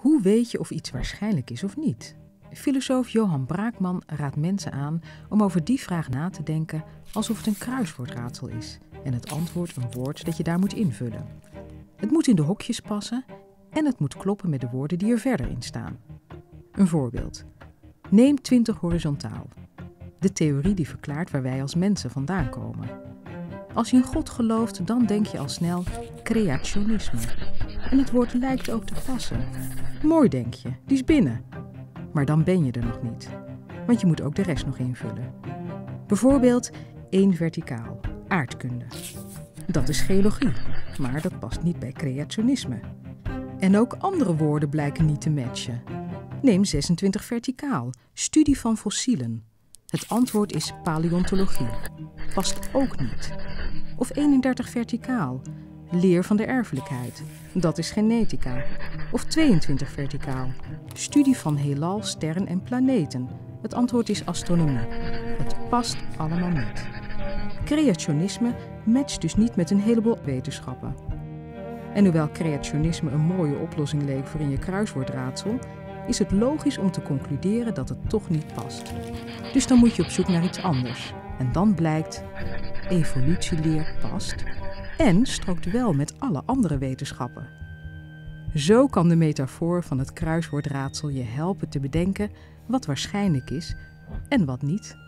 Hoe weet je of iets waarschijnlijk is of niet? Filosoof Johan Braakman raadt mensen aan om over die vraag na te denken alsof het een kruiswoordraadsel is en het antwoord een woord dat je daar moet invullen. Het moet in de hokjes passen en het moet kloppen met de woorden die er verder in staan. Een voorbeeld. Neem 20 horizontaal. De theorie die verklaart waar wij als mensen vandaan komen. Als je in God gelooft, dan denk je al snel creationisme. En het woord lijkt ook te passen. Mooi denk je, die is binnen. Maar dan ben je er nog niet. Want je moet ook de rest nog invullen. Bijvoorbeeld 1 verticaal, aardkunde. Dat is geologie, maar dat past niet bij creationisme. En ook andere woorden blijken niet te matchen. Neem 26 verticaal, studie van fossielen. Het antwoord is paleontologie. Past ook niet. Of 31 verticaal, leer van de erfelijkheid. Dat is genetica. Of 22 verticaal, studie van heelal, sterren en planeten. Het antwoord is astronomie. Het past allemaal niet. Creationisme matcht dus niet met een heleboel wetenschappen. En hoewel creationisme een mooie oplossing leek voor in je kruiswoordraadsel, is het logisch om te concluderen dat het toch niet past. Dus dan moet je op zoek naar iets anders. En dan blijkt, evolutieleer past en strookt wel met alle andere wetenschappen. Zo kan de metafoor van het kruiswoordraadsel je helpen te bedenken wat waarschijnlijk is en wat niet.